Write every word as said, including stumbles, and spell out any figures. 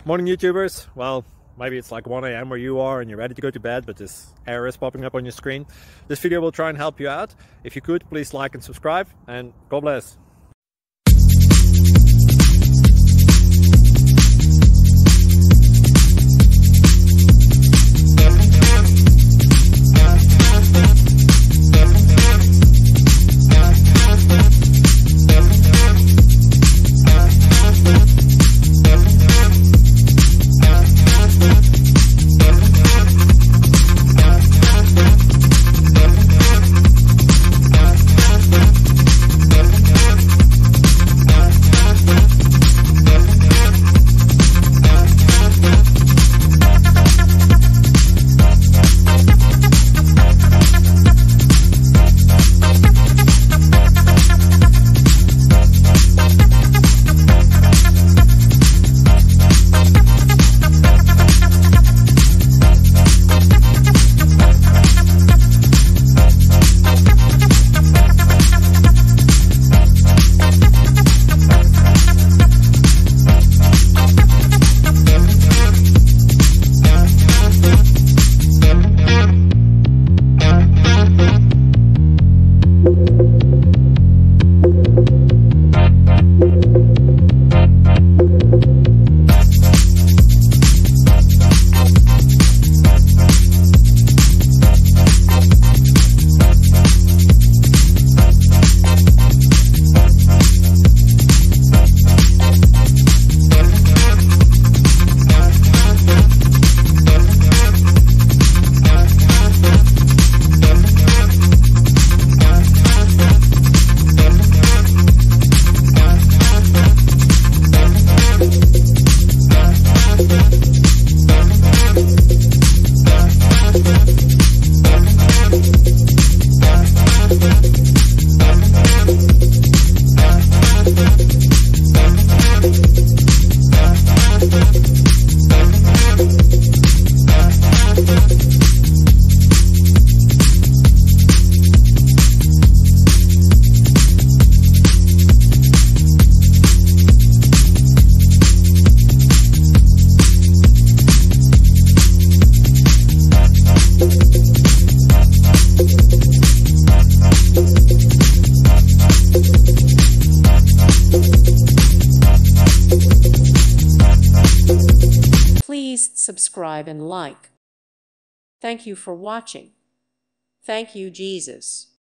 Morning YouTubers. Well, maybe it's like one A M where you are and you're ready to go to bed, but this error is popping up on your screen. This video will try and help you out. If you could, please like and subscribe, and God bless. Please subscribe and like. Thank you for watching. Thank you, Jesus.